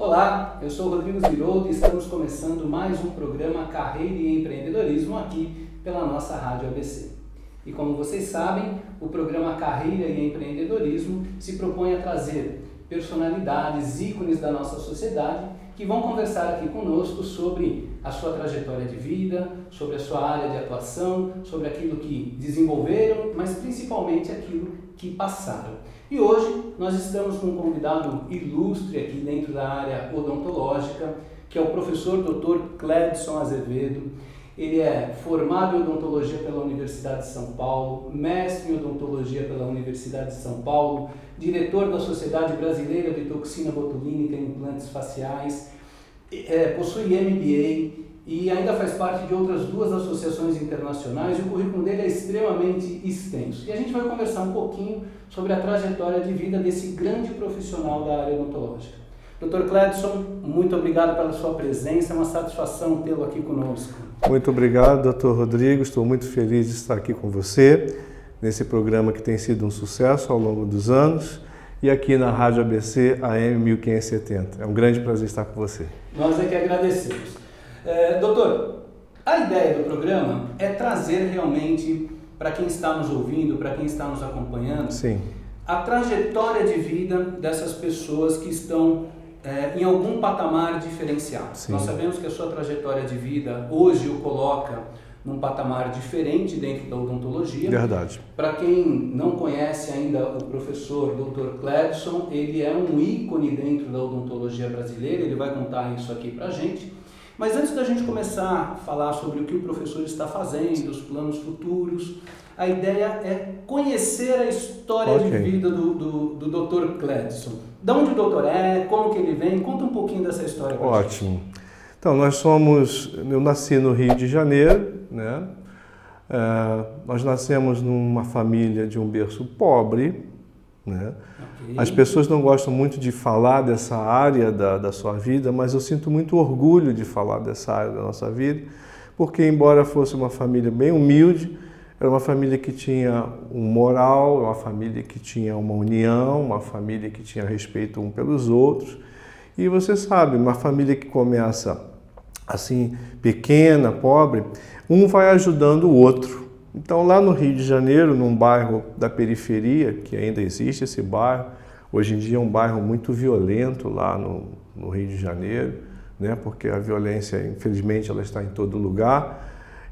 Olá, eu sou o Rodrigo Ziroldo e estamos começando mais um programa Carreira e Empreendedorismo aqui pela nossa Rádio ABC. E como vocês sabem, o programa Carreira e Empreendedorismo se propõe a trazer personalidades, ícones da nossa sociedade que vão conversar aqui conosco sobre a sua trajetória de vida, sobre a sua área de atuação, sobre aquilo que desenvolveram, mas principalmente aquilo que passaram. E hoje nós estamos com um convidado ilustre aqui dentro da área odontológica, que é o professor Dr. Cledson Azevedo. Ele é formado em odontologia pela Universidade de São Paulo, mestre em odontologia pela Universidade de São Paulo, diretor da Sociedade Brasileira de Toxina Botulínica e Implantes Faciais, possui MBA e ainda faz parte de outras 2 associações internacionais, e o currículo dele é extremamente extenso. E a gente vai conversar um pouquinho sobre a trajetória de vida desse grande profissional da área odontológica. Dr. Cledson, muito obrigado pela sua presença, é uma satisfação tê-lo aqui conosco. Muito obrigado, Dr. Rodrigo, estou muito feliz de estar aqui com você, nesse programa que tem sido um sucesso ao longo dos anos, e aqui na Rádio ABC AM 1570. É um grande prazer estar com você. Nós é que agradecemos. Doutor, a ideia do programa é trazer realmente, para quem está nos ouvindo, para quem está nos acompanhando, Sim, a trajetória de vida dessas pessoas que estão em algum patamar diferenciado. Sim. Nós sabemos que a sua trajetória de vida hoje o coloca num patamar diferente dentro da odontologia. verdade. Para quem não conhece ainda o professor Dr. Cledson, ele é um ícone dentro da odontologia brasileira, ele vai contar isso aqui para a gente. Mas antes da gente começar a falar sobre o que o professor está fazendo, os planos futuros, a ideia é conhecer a história de vida do Dr. Cledson. De onde o doutor é, como que ele vem, conta um pouquinho dessa história pra gente. Ótimo. Então, eu nasci no Rio de Janeiro, né? Nós nascemos numa família de um berço pobre, né? Okay. As pessoas não gostam muito de falar dessa área da sua vida, mas eu sinto muito orgulho de falar dessa área da nossa vida, porque embora fosse uma família bem humilde, era uma família que tinha um moral, uma família que tinha uma união, uma família que tinha respeito um pelos outros. E você sabe, uma família que começa assim, pequena, pobre, um vai ajudando o outro. Então, lá no Rio de Janeiro, num bairro da periferia, que ainda existe esse bairro, hoje em dia é um bairro muito violento lá no Rio de Janeiro, né? Porque a violência, infelizmente, ela está em todo lugar.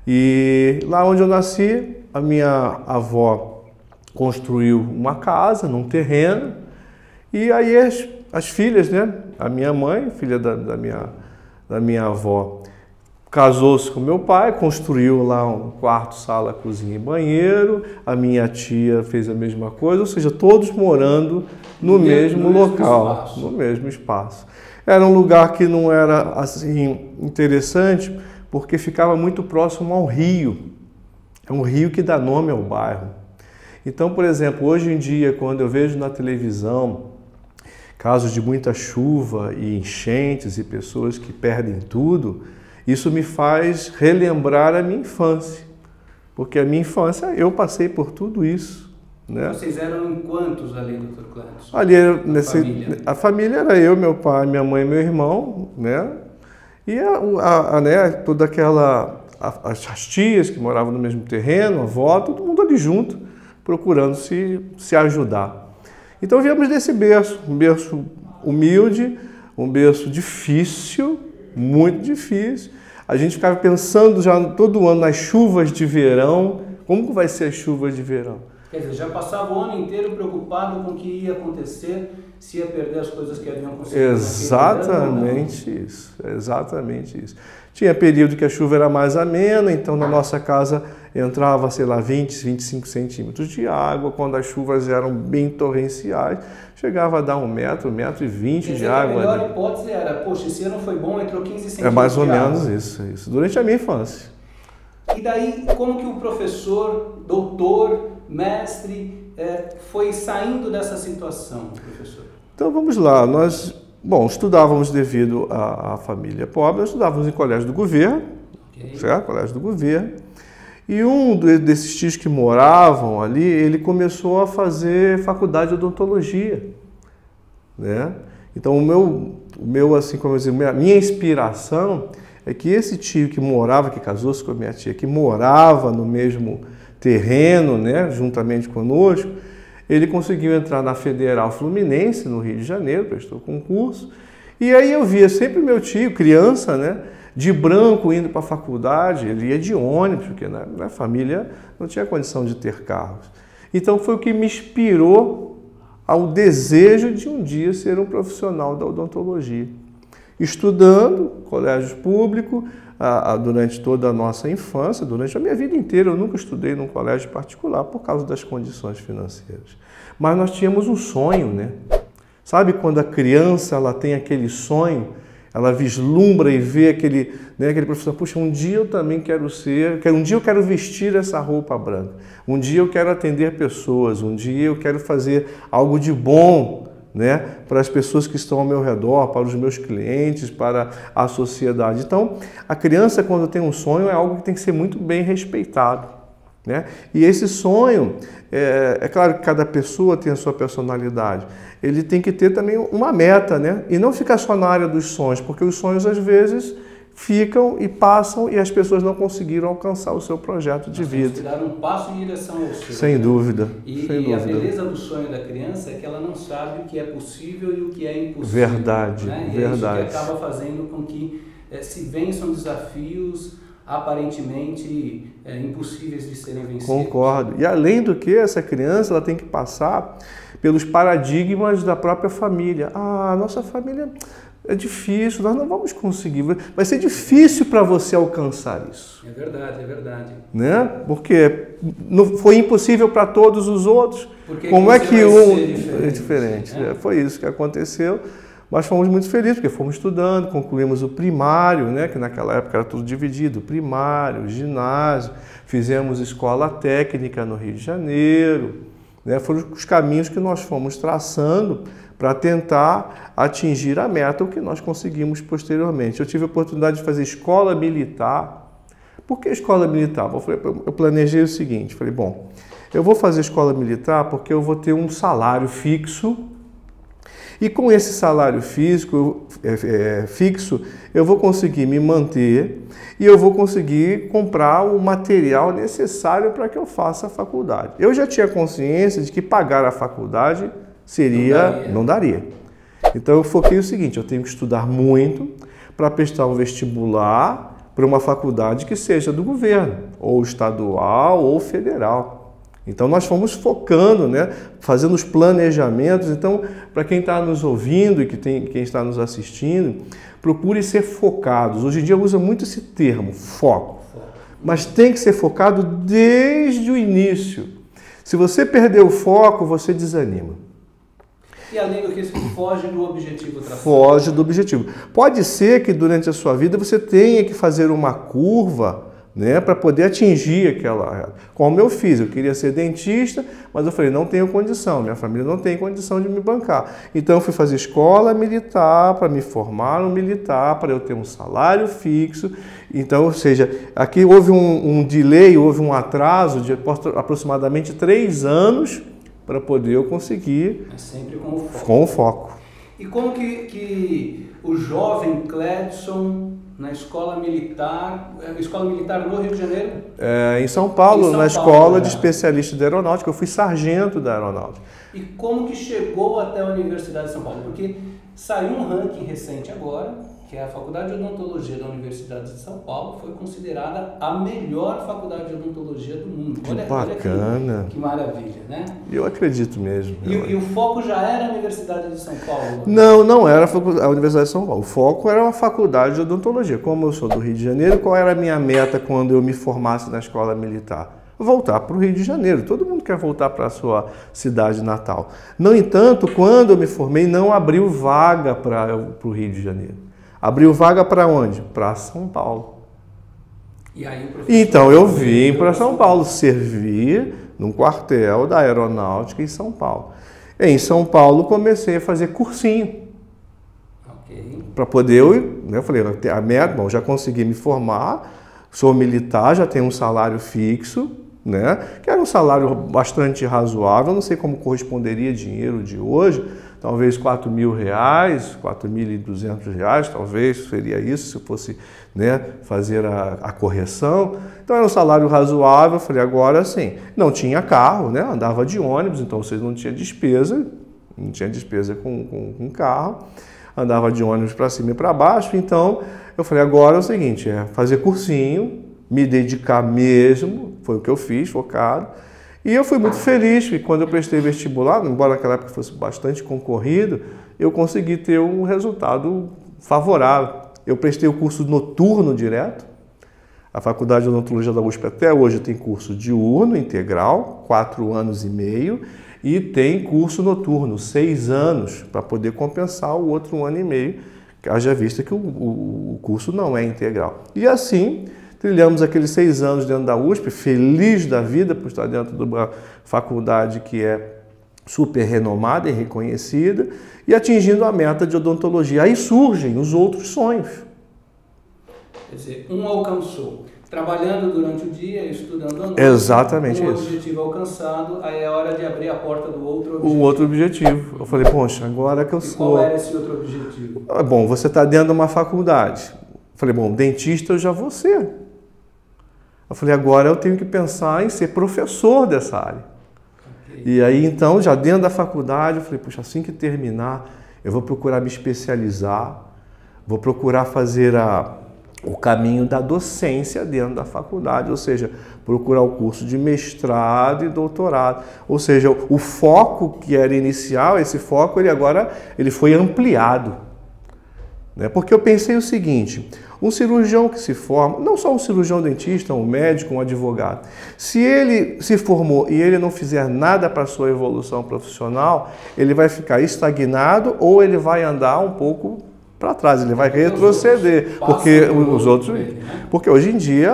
E lá onde eu nasci, a minha avó construiu uma casa num terreno, e aí as filhas, né? A minha mãe, filha da minha avó, casou-se com meu pai, construiu lá um quarto, sala, cozinha e banheiro. A minha tia fez a mesma coisa, ou seja, todos morando no mesmo local, no mesmo espaço. Era um lugar que não era assim interessante, porque ficava muito próximo ao rio. É um rio que dá nome ao bairro. Então, por exemplo, hoje em dia, quando eu vejo na televisão casos de muita chuva e enchentes e pessoas que perdem tudo, isso me faz relembrar a minha infância. Porque a minha infância, eu passei por tudo isso, né? Vocês eram em quantos ali, Dr. Cledson? Ali, a família era eu, meu pai, minha mãe e meu irmão, né? E né, toda as tias que moravam no mesmo terreno, a avó, todo mundo ali junto, procurando se ajudar. Então viemos desse berço, um berço humilde, um berço difícil, muito difícil. A gente ficava pensando já todo ano nas chuvas de verão, como que vai ser as chuvas de verão? Quer dizer, já passava o ano inteiro preocupado com o que ia acontecer, se ia perder as coisas que haviam conseguido. Exatamente isso, exatamente isso. Tinha período que a chuva era mais amena, então na nossa casa entrava, sei lá, 20, 25 centímetros de água. Quando as chuvas eram bem torrenciais, chegava a dar 1 metro, 1,20 metro de água. A melhor hipótese era, poxa, esse ano foi bom, entrou 15 centímetros de água. É mais ou menos isso, durante a minha infância. E daí, como que o professor, doutor, mestre, foi saindo dessa situação, professor? Então vamos lá, nós estudávamos devido à família pobre, nós estudávamos em colégio do governo, certo? Colégio do governo, e um desses tios que moravam ali, ele começou a fazer faculdade de odontologia, né? Então o meu assim, como eu dizer, minha inspiração é que esse tio que morava, que casou-se com a minha tia, que morava no mesmo terreno, né, juntamente conosco, ele conseguiu entrar na Federal Fluminense, no Rio de Janeiro, prestou concurso, e aí eu via sempre meu tio, criança, né, de branco indo para a faculdade, ele ia de ônibus, porque na família não tinha condição de ter carros. Então foi o que me inspirou ao desejo de um dia ser um profissional da odontologia. Estudando, colégio público, durante toda a nossa infância, durante a minha vida inteira, eu nunca estudei num colégio particular por causa das condições financeiras. Mas nós tínhamos um sonho, né? Sabe quando a criança ela tem aquele sonho, ela vislumbra e vê aquele professor, puxa, um dia eu também quero ser, um dia eu quero vestir essa roupa branca, um dia eu quero atender pessoas, um dia eu quero fazer algo de bom, né, para as pessoas que estão ao meu redor, para os meus clientes, para a sociedade. Então, a criança, quando tem um sonho, é algo que tem que ser muito bem respeitado, né? E esse sonho, é claro que cada pessoa tem a sua personalidade, ele tem que ter também uma meta, né? E não ficar só na área dos sonhos, porque os sonhos, às vezes, ficam e passam e as pessoas não conseguiram alcançar o seu projeto de vida. Temos que dar um passo em direção ao seu. Sem dúvida. E a beleza do sonho da criança é que ela não sabe o que é possível e o que é impossível. Verdade, né? E verdade. é isso que acaba fazendo com que se vençam desafios aparentemente impossíveis de serem vencidos. Concordo. E além do que, essa criança ela tem que passar pelos paradigmas da própria família. Ah, nossa família é difícil, nós não vamos conseguir. Vai ser difícil para você alcançar isso. É verdade, é verdade. Né? Porque não foi impossível para todos os outros. Porque como é que um é diferente? Né? Foi isso que aconteceu. Mas fomos muito felizes, porque fomos estudando, concluímos o primário, né, que naquela época era tudo dividido, primário, ginásio, fizemos escola técnica no Rio de Janeiro, né, foram os caminhos que nós fomos traçando para tentar atingir a meta, o que nós conseguimos posteriormente. Eu tive a oportunidade de fazer escola militar. Por que escola militar? Eu planejei o seguinte, falei, bom, eu vou fazer escola militar porque eu vou ter um salário fixo. E com esse salário fixo, eu vou conseguir me manter e eu vou conseguir comprar o material necessário para que eu faça a faculdade. Eu já tinha consciência de que pagar a faculdade não daria. Então eu foquei o seguinte, eu tenho que estudar muito para prestar um vestibular para uma faculdade que seja do governo, ou estadual ou federal. Então nós fomos focando, né, fazendo os planejamentos. Então, para quem está nos ouvindo e quem está nos assistindo, procure ser focados. Hoje em dia usa muito esse termo, foco. Mas tem que ser focado desde o início. Se você perder o foco, você desanima. E além do que isso, foge do objetivo traçado. Foge do objetivo. Pode ser que durante a sua vida você tenha que fazer uma curva, né, para poder atingir aquela... Como eu fiz, eu queria ser dentista, mas eu falei, não tenho condição, minha família não tem condição de me bancar. Então eu fui fazer escola militar para me formar no militar, para eu ter um salário fixo. Então, ou seja, aqui houve um delay, houve um atraso de aproximadamente 3 anos para poder eu conseguir... Mas sempre com o foco. Com o foco. E como que o jovem Cledson... na escola militar no Rio de Janeiro? Em São Paulo, na escola de especialista de aeronáutica, eu fui sargento da aeronáutica. E como que chegou até a Universidade de São Paulo? Porque saiu um ranking recente agora, que é a Faculdade de Odontologia da Universidade de São Paulo, foi considerada a melhor faculdade de odontologia do mundo. Que bacana! Que maravilha, né? Eu acredito mesmo. E o foco já era a Universidade de São Paulo? Não era a Universidade de São Paulo. O foco era uma faculdade de odontologia. Como eu sou do Rio de Janeiro, qual era a minha meta quando eu me formasse na escola militar? Voltar para o Rio de Janeiro. Todo mundo quer voltar para a sua cidade natal. No entanto, quando eu me formei, não abriu vaga para o Rio de Janeiro. Abriu vaga para onde? Para São Paulo. E aí, o então eu vim para São Paulo servir num quartel da aeronáutica em São Paulo. Em São Paulo comecei a fazer cursinho. Para poder, eu falei, a meta, bom, já consegui me formar, sou militar, já tenho um salário fixo, né? Que era um salário bastante razoável, não sei como corresponderia dinheiro de hoje, talvez R$4.000, R$4.200, talvez seria isso, se eu fosse, né, fazer a correção. Então era um salário razoável. Eu falei, agora sim. Não tinha carro, né, andava de ônibus, então vocês não tinham despesa, com carro, andava de ônibus para cima e para baixo. Então eu falei, agora é o seguinte, é fazer cursinho, me dedicar mesmo, foi o que eu fiz, focado. E eu fui muito feliz que quando eu prestei vestibular, embora naquela época fosse bastante concorrido, eu consegui ter um resultado favorável. Eu prestei o curso noturno direto. A Faculdade de Odontologia da USP até hoje tem curso diurno, integral, 4 anos e meio, e tem curso noturno, 6 anos, para poder compensar o outro ano e meio, haja vista que o curso não é integral. E assim, trilhamos aqueles 6 anos dentro da USP, feliz da vida por estar dentro de uma faculdade que é super renomada e reconhecida, e atingindo a meta de odontologia. Aí surgem os outros sonhos. Quer dizer, um alcançou, trabalhando durante o dia, estudando à noite. Exatamente isso. Objetivo alcançado, aí é hora de abrir a porta do outro objetivo. O outro objetivo. Eu falei, poxa, agora que eu sou... Qual era esse outro objetivo? Bom, você está dentro de uma faculdade. Eu falei, bom, dentista eu já vou ser. Eu falei, agora eu tenho que pensar em ser professor dessa área. Okay. E aí, então, já dentro da faculdade, eu falei, puxa, assim que terminar, eu vou procurar me especializar, vou procurar fazer o caminho da docência dentro da faculdade, ou seja, procurar o curso de mestrado e doutorado. Ou seja, o foco que era inicial, esse foco, ele foi ampliado. Né? Porque eu pensei o seguinte, um cirurgião que se forma, não só um cirurgião dentista, um médico, um advogado, se ele se formou e ele não fizer nada para a sua evolução profissional, ele vai ficar estagnado ou ele vai andar um pouco para trás, ele vai retroceder, porque hoje em dia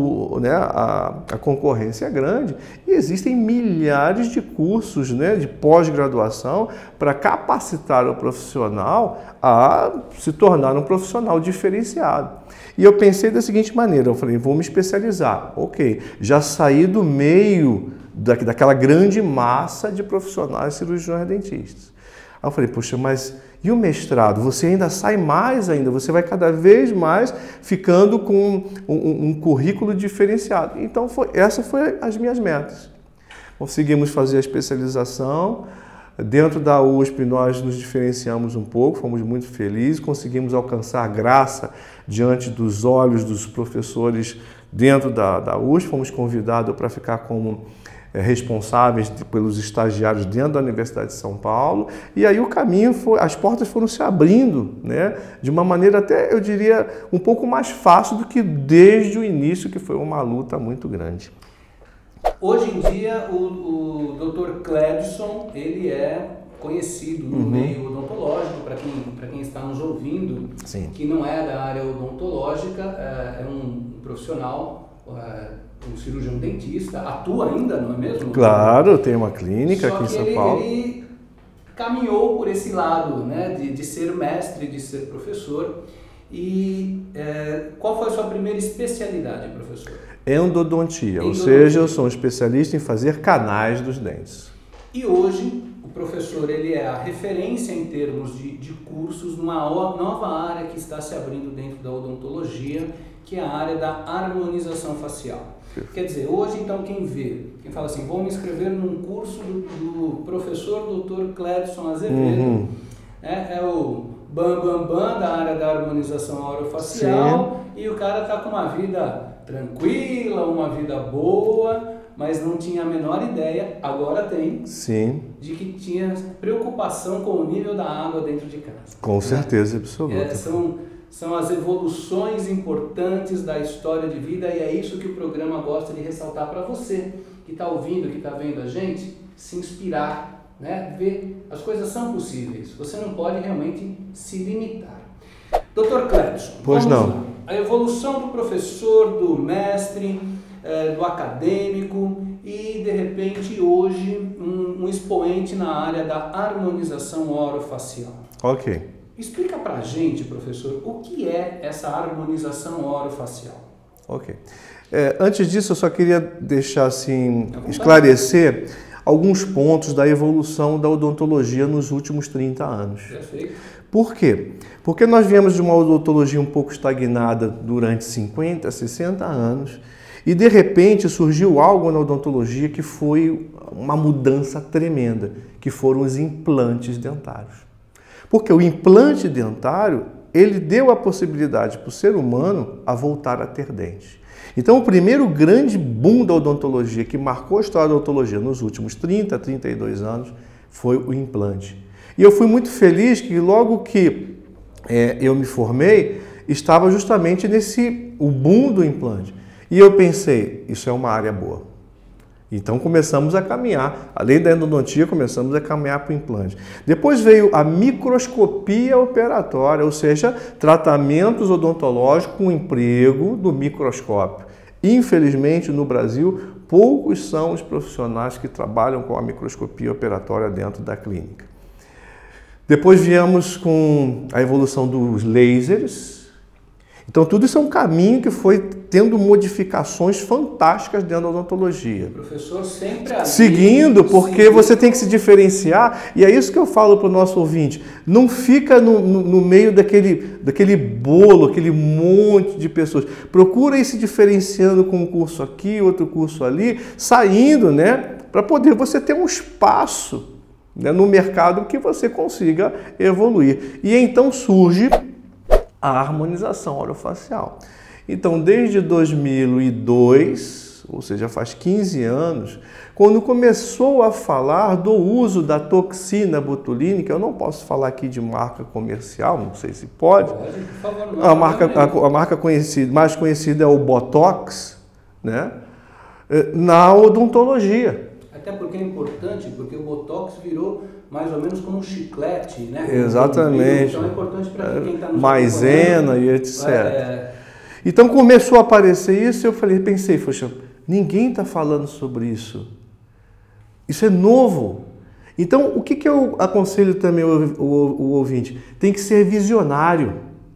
a concorrência é grande e existem milhares de cursos, né, de pós-graduação para capacitar o profissional a se tornar um profissional diferenciado. E eu pensei da seguinte maneira, eu falei, vou me especializar, ok, já saí do meio daquela grande massa de profissionais cirurgiões dentistas. Aí eu falei, poxa, mas e o mestrado? Você ainda sai mais ainda, você vai cada vez mais ficando com um currículo diferenciado. Então, essas foram as minhas metas. Conseguimos fazer a especialização. Dentro da USP, nós nos diferenciamos um pouco, fomos muito felizes, conseguimos alcançar graça diante dos olhos dos professores dentro da USP. Fomos convidados para ficar como responsáveis pelos estagiários dentro da Universidade de São Paulo, e aí o caminho as portas foram se abrindo, né, de uma maneira até, eu diria, um pouco mais fácil do que desde o início, que foi uma luta muito grande. Hoje em dia, o Dr. Cledson, ele é conhecido no meio odontológico, para quem está nos ouvindo, sim, que não é da área odontológica, é um profissional, um cirurgião dentista, atua ainda, não é mesmo? Claro, tem uma clínica aqui em São Paulo. Ele caminhou por esse lado, né, de ser mestre, de ser professor. E qual foi a sua primeira especialidade, professor? Endodontia, ou seja, eu sou um especialista em fazer canais dos dentes. E hoje, o professor ele é a referência em termos de cursos numa nova área que está se abrindo dentro da odontologia, que é a área da harmonização facial. Quer dizer, hoje então quem fala assim, vou me inscrever num curso do professor Dr. Cledson Azevedo, é o bam da área da harmonização orofacial, sim, e o cara está com uma vida tranquila, uma vida boa, mas não tinha a menor ideia, agora tem, sim, de que tinha preocupação com o nível da água dentro de casa. Com certeza absoluta. São as evoluções importantes da história de vida, e é isso que o programa gosta de ressaltar para você que está ouvindo, que está vendo a gente, se inspirar, né? Ver as coisas são possíveis, você não pode realmente se limitar. Dr. Cledson, pois não. Lá. A evolução do professor, do mestre, do acadêmico e, de repente, hoje, um expoente na área da harmonização orofacial. Ok. Explica pra gente, professor, o que é essa harmonização orofacial? Ok. Antes disso, eu só queria deixar assim, esclarecer alguns pontos da evolução da odontologia nos últimos 30 anos. Perfeito. Por quê? Porque nós viemos de uma odontologia um pouco estagnada durante 50, 60 anos e, de repente, surgiu algo na odontologia que foi uma mudança tremenda, que foram os implantes dentários. Porque o implante dentário, ele deu a possibilidade para o ser humano a voltar a ter dentes. Então, o primeiro grande boom da odontologia que marcou a história da odontologia nos últimos 30, 32 anos foi o implante. E eu fui muito feliz que logo que eu me formei, estava justamente o boom do implante. E eu pensei, isso é uma área boa. Então começamos a caminhar, além da endodontia, começamos a caminhar para o implante. Depois veio a microscopia operatória, ou seja, tratamentos odontológicos com emprego do microscópio. Infelizmente, no Brasil, poucos são os profissionais que trabalham com a microscopia operatória dentro da clínica. Depois viemos com a evolução dos lasers. Então, tudo isso é um caminho que foi tendo modificações fantásticas dentro da odontologia. O professor sempre ali, seguindo, porque você tem que se diferenciar, e é isso que eu falo para o nosso ouvinte. Não fica no meio daquele bolo, aquele monte de pessoas. Procura ir se diferenciando com um curso aqui, outro curso ali, saindo, né? Para poder você ter um espaço, né, no mercado que você consiga evoluir. E então surge a harmonização orofacial. Então, desde 2002, ou seja, faz 15 anos, quando começou a falar do uso da toxina botulínica, eu não posso falar aqui de marca comercial, não sei se pode. Por favor, não. A marca mais conhecida é o Botox, né? Na odontologia. Até porque é importante, porque o Botox virou mais ou menos como um chiclete, né? Exatamente. Então é importante para quem está nos maisena e etc. Então começou a aparecer isso e eu pensei, poxa, ninguém está falando sobre isso. Isso é novo. Então o que eu aconselho também o ouvinte? Tem que ser visionário.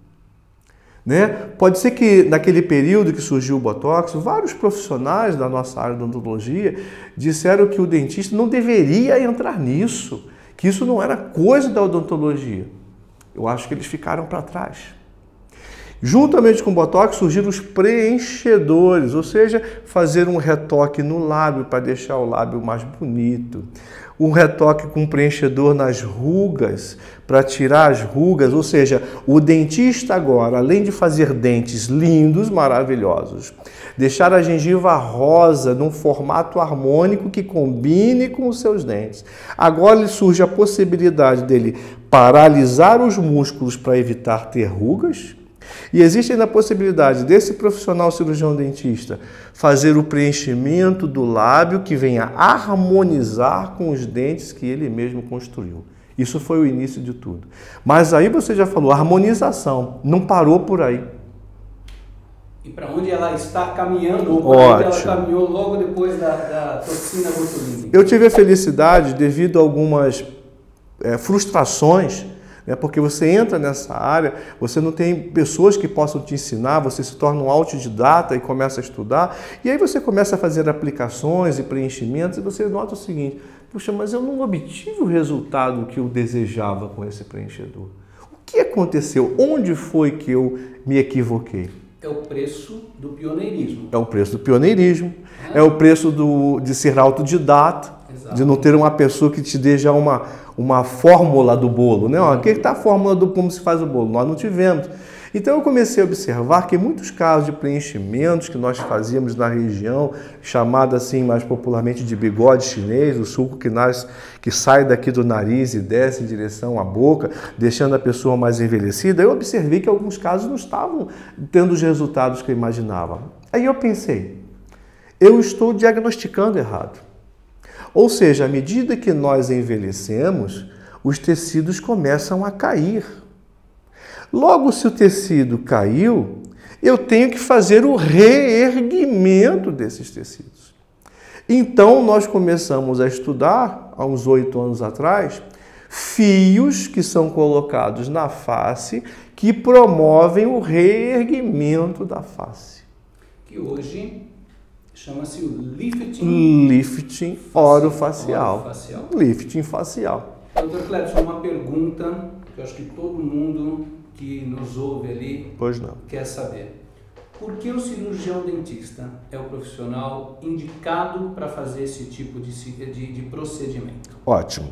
Né? Pode ser que naquele período que surgiu o Botox, vários profissionais da nossa área de odontologia disseram que o dentista não deveria entrar nisso, que isso não era coisa da odontologia. Eu acho que eles ficaram para trás. Juntamente com o Botox surgiram os preenchedores, ou seja, fazer um retoque no lábio para deixar o lábio mais bonito. Um retoque com preenchedor nas rugas, para tirar as rugas, ou seja, o dentista agora, além de fazer dentes lindos, maravilhosos, deixar a gengiva rosa num formato harmônico que combine com os seus dentes. Agora surge a possibilidade dele paralisar os músculos para evitar ter rugas. E existe ainda a possibilidade desse profissional cirurgião dentista fazer o preenchimento do lábio que venha harmonizar com os dentes que ele mesmo construiu. Isso foi o início de tudo. Mas aí você já falou, harmonização, não parou por aí. E para onde ela está caminhando, ou para onde ela caminhou logo depois da toxina botulínica? Eu tive a felicidade, devido a algumas frustrações, porque você entra nessa área, você não tem pessoas que possam te ensinar, você se torna um autodidata e começa a estudar, e aí você começa a fazer aplicações e preenchimentos e você nota o seguinte, puxa, mas eu não obtive o resultado que eu desejava com esse preenchedor. O que aconteceu? Onde foi que eu me equivoquei? É o preço do pioneirismo. É o preço do pioneirismo, é o preço de ser autodidata, de não ter uma pessoa que te dê já uma fórmula do bolo, né? Aqui está a fórmula do como se faz o bolo, nós não tivemos. Então eu comecei a observar que em muitos casos de preenchimentos que nós fazíamos na região, chamada assim mais popularmente de bigode chinês, o suco que sai daqui do nariz e desce em direção à boca, deixando a pessoa mais envelhecida, eu observei que alguns casos não estavam tendo os resultados que eu imaginava. Aí eu pensei, eu estou diagnosticando errado. Ou seja, à medida que nós envelhecemos, os tecidos começam a cair. Logo, se o tecido caiu, eu tenho que fazer o reerguimento desses tecidos. Então, nós começamos a estudar, há uns 8 anos atrás, fios que são colocados na face que promovem o reerguimento da face. Que hoje Chama-se o lifting orofacial. Lifting facial. Dr. Clepson, uma pergunta que eu acho que todo mundo que nos ouve ali quer saber. Por que o cirurgião dentista é o profissional indicado para fazer esse tipo de procedimento? Ótimo.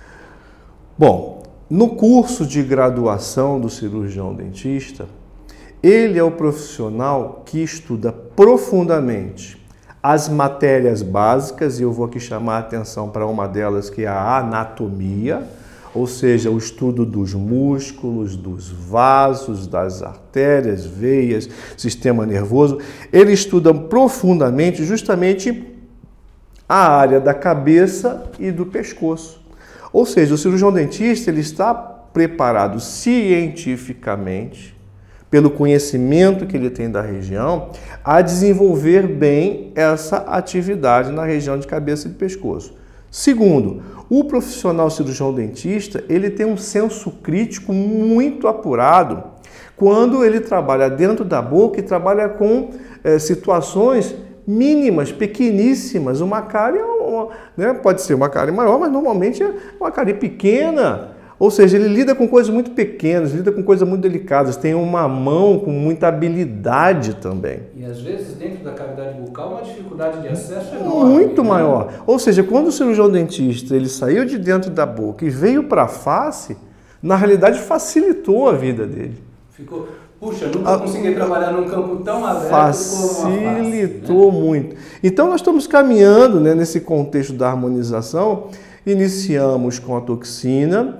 Bom, no curso de graduação do cirurgião dentista, ele é o profissional que estuda profundamente as matérias básicas, e eu vou aqui chamar a atenção para uma delas, que é a anatomia, ou seja, o estudo dos músculos, dos vasos, das artérias, veias, sistema nervoso. Ele estuda profundamente justamente a área da cabeça e do pescoço. Ou seja, o cirurgião dentista ele está preparado cientificamente, pelo conhecimento que ele tem da região, a desenvolver bem essa atividade na região de cabeça e de pescoço. Segundo, o profissional cirurgião dentista, ele tem um senso crítico muito apurado quando ele trabalha dentro da boca e trabalha com situações mínimas, pequeníssimas. Uma cárie, pode ser uma cárie maior, mas normalmente é uma cárie pequena. Ou seja, ele lida com coisas muito pequenas, lida com coisas muito delicadas, tem uma mão com muita habilidade também. E às vezes dentro da cavidade bucal uma dificuldade de acesso enorme. Muito maior. Ou seja, quando o cirurgião dentista ele saiu de dentro da boca e veio para a face, na realidade facilitou a vida dele. Ficou, puxa, nunca consegui trabalhar num campo tão aberto facilitou muito. Então nós estamos caminhando, nesse contexto da harmonização, iniciamos com a toxina,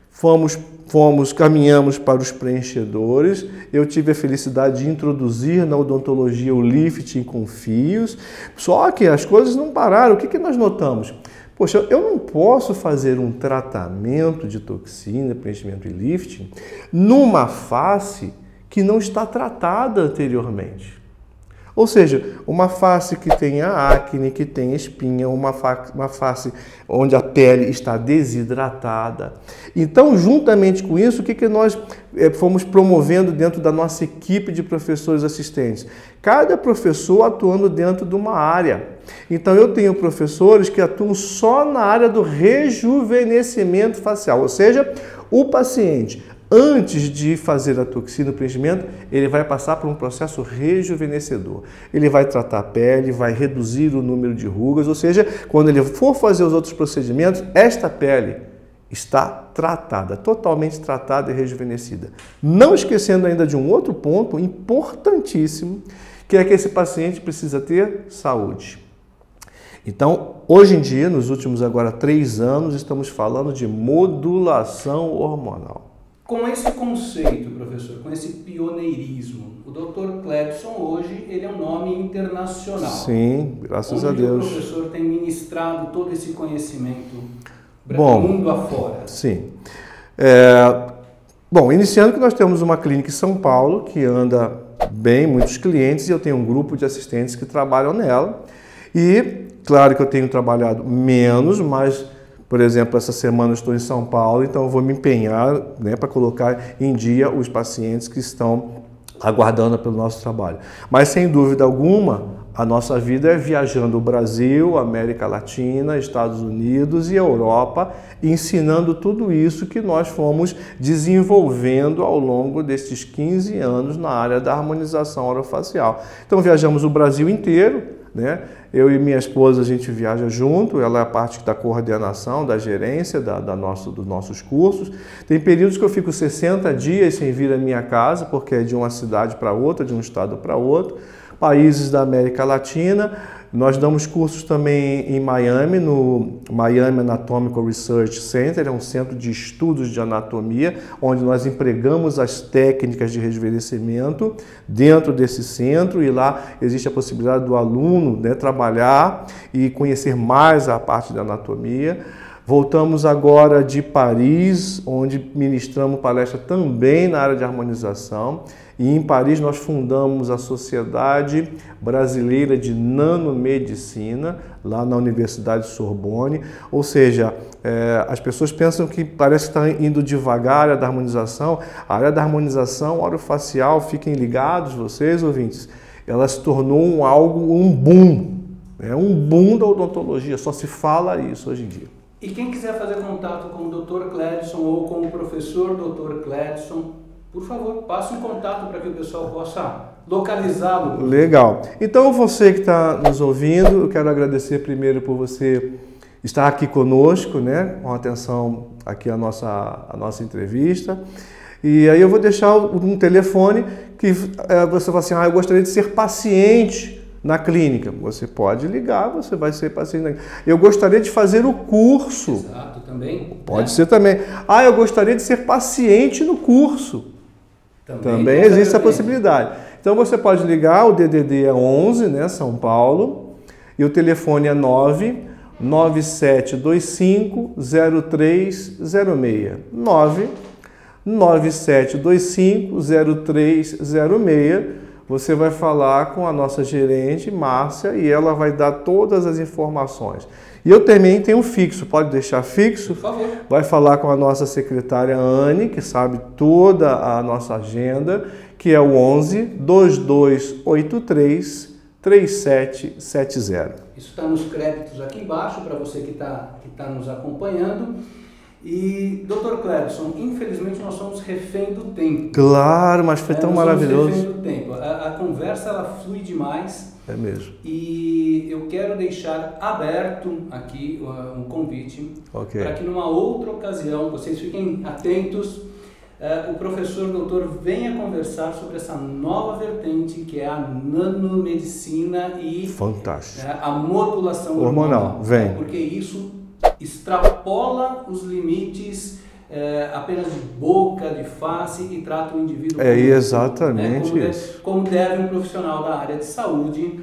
caminhamos para os preenchedores. Eu tive a felicidade de introduzir na odontologia o lifting com fios, só que as coisas não pararam. O que nós notamos? Poxa, eu não posso fazer um tratamento de toxina, preenchimento e lifting numa face que não está tratada anteriormente. Ou seja, uma face que tenha acne, que tenha espinha, uma face onde a pele está desidratada. Então, juntamente com isso, o que nós fomos promovendo dentro da nossa equipe de professores assistentes? Cada professor atuando dentro de uma área. Então, eu tenho professores que atuam só na área do rejuvenescimento facial, ou seja, o paciente, antes de fazer a toxina, o preenchimento, ele vai passar por um processo rejuvenescedor. Ele vai tratar a pele, vai reduzir o número de rugas, ou seja, quando ele for fazer os outros procedimentos, esta pele está tratada, totalmente tratada e rejuvenescida. Não esquecendo ainda de um outro ponto importantíssimo, que é que esse paciente precisa ter saúde. Então, hoje em dia, nos últimos agora 3 anos, estamos falando de modulação hormonal. Com esse conceito, professor, com esse pioneirismo, o Dr. Clepson hoje ele é um nome internacional. Sim, graças a Deus. O professor tem ministrado todo esse conhecimento mundo afora. Sim. Bom, iniciando que nós temos uma clínica em São Paulo que anda bem, muitos clientes, e eu tenho um grupo de assistentes que trabalham nela. E, claro que eu tenho trabalhado menos, mas... Por exemplo, essa semana eu estou em São Paulo, então eu vou me empenhar para colocar em dia os pacientes que estão aguardando pelo nosso trabalho. Mas, sem dúvida alguma, a nossa vida é viajando o Brasil, América Latina, Estados Unidos e Europa, ensinando tudo isso que nós fomos desenvolvendo ao longo desses 15 anos na área da harmonização orofacial. Então, viajamos o Brasil inteiro, Eu e minha esposa, a gente viaja junto, ela é a parte da coordenação, da gerência dos nossos cursos. Tem períodos que eu fico 60 dias sem vir à minha casa, porque é de uma cidade para outra, de um estado para outro. Países da América Latina. Nós damos cursos também em Miami, no Miami Anatomical Research Center, é um centro de estudos de anatomia, onde nós empregamos as técnicas de rejuvenescimento dentro desse centro, e lá existe a possibilidade do aluno trabalhar e conhecer mais a parte da anatomia. Voltamos agora de Paris, onde ministramos palestra também na área de harmonização. E em Paris nós fundamos a Sociedade Brasileira de Nanomedicina, lá na Universidade Sorbonne. Ou seja, as pessoas pensam que parece que está indo devagar a área da harmonização. A área da harmonização orofacial, fiquem ligados vocês, ouvintes, ela se tornou um boom, né? Um boom da odontologia, só se fala isso hoje em dia. E quem quiser fazer contato com o Dr. Cledson ou com o professor Dr. Cledson, por favor, passe um contato para que o pessoal possa localizá-lo. Legal. Então, você que está nos ouvindo, eu quero agradecer primeiro por você estar aqui conosco, né? Com atenção aqui a nossa entrevista. E aí eu vou deixar um telefone que você fala assim, eu gostaria de ser paciente na clínica. Você pode ligar, você vai ser paciente na clínica. Eu gostaria de fazer o curso. Exato, também. Pode ser também. Eu gostaria de ser paciente no curso. Também existe essa possibilidade. Então você pode ligar, o DDD é 11, né, São Paulo, e o telefone é 99725-0306. 99725-0306. Você vai falar com a nossa gerente, Márcia, e ela vai dar todas as informações. E eu também tenho um fixo, pode deixar fixo? Por favor. Vai falar com a nossa secretária Anne, que sabe toda a nossa agenda, que é o 11-2283-3770. Isso está nos créditos aqui embaixo, para você que tá nos acompanhando. E, Dr. Cledson, infelizmente nós somos refém do tempo. Claro, mas foi tão maravilhoso. Refém do tempo. A conversa, ela flui demais. É mesmo. E eu quero deixar aberto aqui um convite para que numa outra ocasião, vocês fiquem atentos, o professor doutor venha conversar sobre essa nova vertente que é a nanomedicina e fantástico. A modulação hormonal. Vem. Porque isso extrapola os limites apenas de boca, de face e trata o indivíduo exatamente isso. Como deve um profissional da área de saúde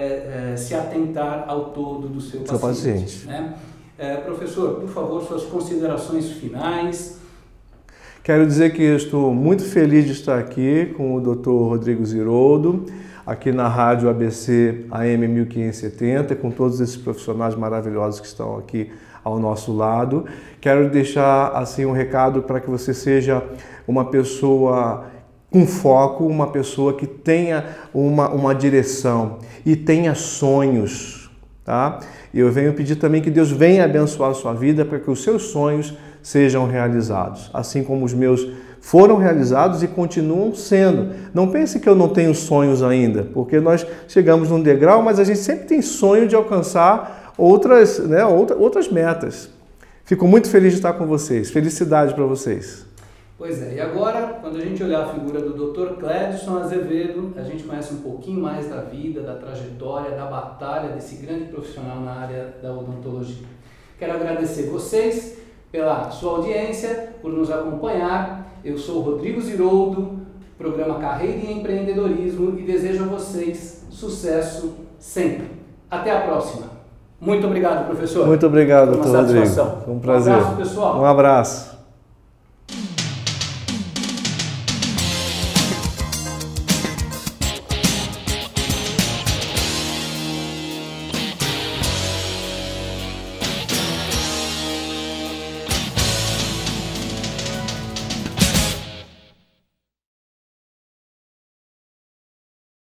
se atentar ao todo do seu paciente. Né? Professor, por favor, suas considerações finais. Quero dizer que eu estou muito feliz de estar aqui com o Dr. Rodrigo Ziroldo, aqui na Rádio ABC AM 1570, com todos esses profissionais maravilhosos que estão aqui ao nosso lado. Quero deixar assim um recado para que você seja uma pessoa com foco, uma pessoa que tenha uma direção e tenha sonhos, tá? Eu venho pedir também que Deus venha abençoar a sua vida para que os seus sonhos sejam realizados, assim como os meus foram realizados e continuam sendo. Não pense que eu não tenho sonhos ainda, porque nós chegamos num degrau, mas a gente sempre tem sonho de alcançar outras metas. Fico muito feliz de estar com vocês. Felicidade para vocês. Pois é, e agora, quando a gente olhar a figura do Dr. Cledson Azevedo, a gente conhece um pouquinho mais da vida, da trajetória, da batalha desse grande profissional na área da odontologia. Quero agradecer vocês pela sua audiência, por nos acompanhar. Eu sou o Rodrigo Ziroldo, programa Carreira e Empreendedorismo, e desejo a vocês sucesso sempre. Até a próxima. Muito obrigado, professor. Muito obrigado, doutor Rodrigo. Foi um prazer. Um abraço, pessoal. Um abraço.